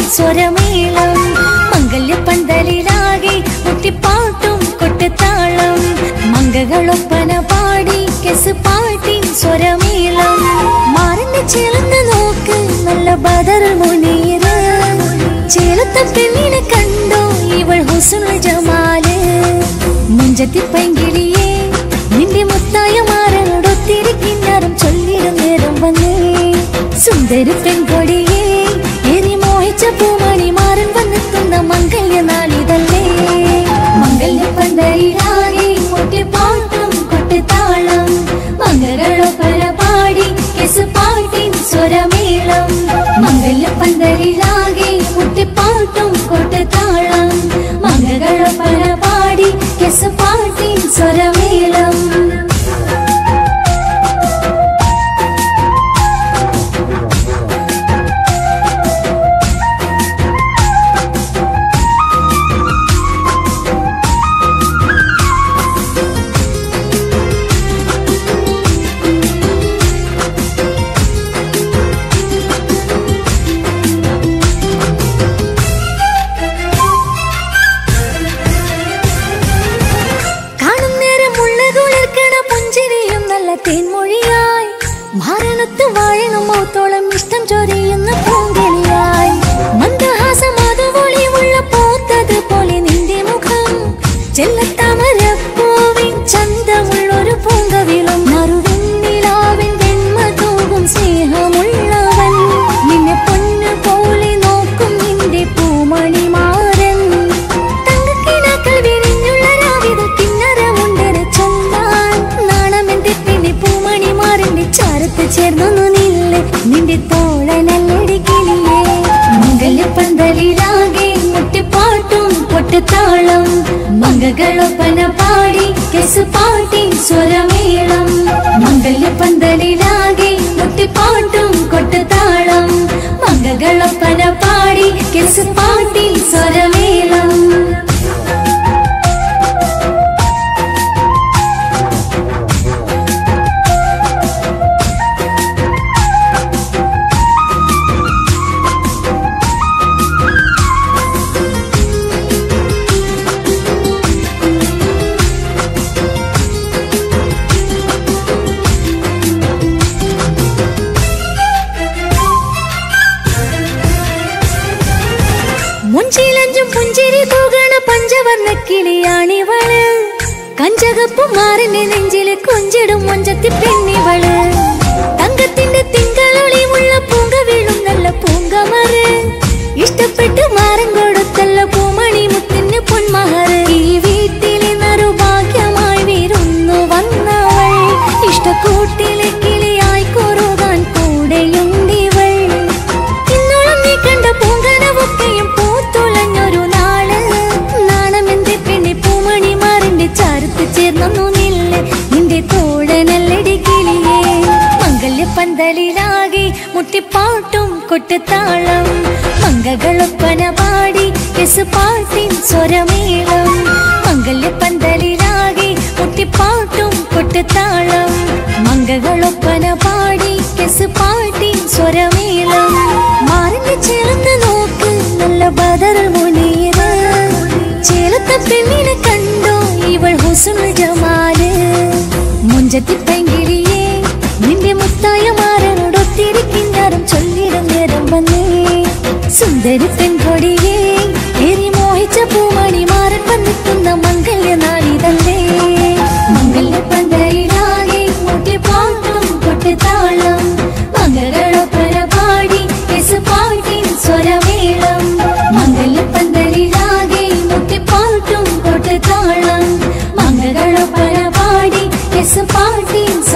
സ്വരമേളം മംഗല്യപ്പന്തലിലാകെ മുട്ടിപ്പാട്ടും കൊട്ടുതാളം മംഗകളൊപ്പന പാടി കെസ് പാട്ടിൻ സ്വരമേളം മാറിന്റെ ചേലന്ന് നോക്ക് നല്ല ബദറുൽ മുനീർ ചേലത്തെ പെണ്ണിനെ കണ്ടോ ഇവൾ ഹുസ്നുൽ ജമാല് മുഞ്ചത്തി പൈങ്കിളിയേ നിന്റെ മുത്തായ മാറനോടൊത്തിരി കിന്നാരം ചൊല്ലിടും നേരം വന്നേ സുന്ദരി പെൺകൊടിയേ ഏറി മോഹിച്ച പൂമണി മാറൻ വന്നെത്തുന്ന മംഗല്യ നാളിതല്ലേ മംഗല്യപ്പന്തലിലാകെ മുട്ടിപ്പാട്ടും കൊട്ടുതാളം മംഗളൊപ്പന പാടി കെസ് പാട്ടിൻ സ്വരമേളം മംഗല്യപ്പന്തലിലാകെ മുട്ടിപ്പാട്ടും കൊട്ടുതാളം മംഗളൊപ്പന പാടി കെസ് പാട്ടിൻ സ്വരമേളം തേൻമൊഴിയായി മാരണത്ത് വാഴണം മൗത്തോളം ഇഷ്ടം ചൊരിയുന്ന പൂങ്കളിയായി മന്ദഹാസമാതുവൊളിവുള്ള പോത്തത് പോലെ നിന്റെ മുഖം ചെല്ലത്താമരപ്പൂവിൻ ചന്തമുള്ളൊരു പൂങ്കവിളും നറുവെണ്ണിലാവിൻ വെണ്മ തൂകും സ്നേഹമുള്ളവൻ നിന്നെ പൊന്നു പോലെ നോക്കും നിന്റെ പൂമണിമാരൻ തങ്കക്കിനാക്കൾ വിരിഞ്ഞുള്ള രാവിലെ കിന്നരമുണ്ടര ചൊല്ലാൻ നാണമെന്റെ പൂമണിമാറിന്റെ ചാരത്ത് ചേർന്നു നില്ല് നിന്റെ തോളനല്ലടിക്കിളിയേ മംഗല്യപ്പന്തലിലാകെ മുട്ടിപ്പാട്ടും കൊട്ടുതാളം മംഗളൊപ്പന പാടി കെസ് പാട്ടിൻ സ്വരമേളം മംഗല്യപ്പന്തലിലാകെ മുട്ടിപ്പാട്ടും കൊട്ടുതാളം മംഗളൊപ്പന പാടി കെസ് പാട്ടിൻ സ്വരമേളം മുഞ്ചിലഞ്ചും പുഞ്ചിരി തൂകണ പഞ്ചവർണ്ണ കിളിയാണിവള് കഞ്ചകപ്പു മാറിന്റെ നെഞ്ചില് കൊഞ്ചിടും മൊഞ്ചത്തി പെണ്ണിവള് തങ്കത്തിന്റെ തിങ്കളൊളിവുള്ള പൂങ്ക വീഴും നല്ല പൂങ്കമറ് ഇഷ്ടപ്പെട്ട് മാറൻ കൊടുത്തല്ല പൂമണി മുത്തിന് പൊന്മഹറ് ഈ വീട്ടിലെ നറുഭാഗ്യമായി വീരുന്നു വന്നവൾ ഇഷ്ടക്കൂട്ടിലെ കിളിയായി കൊറുകാൻ കൂടെയുണ്ടിവൾ ഇന്നോളം നീ കണ്ട പൂങ്കനവൊക്കെയും പൂത്തുളഞ്ഞൊരു നാള് നാണമെന്റെ പെണ്ണെ പൂമണി മാറിന്റെ ചാരത്ത് ചേർന്നു നില്ല് നിന്റെ തോളനല്ലടി കിളിയേ മംഗല്യപ്പന്തലിലാകെ മുട്ടിപ്പാട്ടും കൊട്ടുതാളം മംഗളൊപ്പന പാടി കെസ് പാട്ടിൻ സ്വരമേളം മംഗല്യപ്പന്തലിലാകെ മുട്ടിപ്പാട്ടും കൊട്ടുതാളം മംഗളൊപ്പന പാടി കെസ് പാട്ടിൻ സ്വരമേളം മാറിന്റെ ചേർന്ന് നോക്ക് നല്ല ബദറുൽ മുനീർ ചേലത്തെ പെണ്ണിനെ കണ്ടോ ഇവൾ ഹുസ്നുൽ ജമാല് മുഞ്ചത്തി പൈങ്കിളിയേ നിന്റെ മുത്തായ മാറനോടൊത്തിരി കിന്നാരം ചൊല്ലിടും നേരം വന്നേ സുന്ദരി പെൺകൊടിയേ ഏറി മോഹിച്ച പൂമണി മാറൻ വന്നെത്തുന്ന മംഗല്യ നാളിതല്ലേ മംഗല്യപ്പന്തലിലാകെ മുട്ടിപ്പാട്ടും കൊട്ടുതാളം മംഗളൊപ്പന പാടി കെസ് പാട്ടിൻ സ്വരമേളം മംഗല്യപ്പന്തലിലാകെ മുട്ടിപ്പാട്ടും കൊട്ടുതാളം മംഗളൊപ്പന പാടി കെസ് പാട്ടിൻ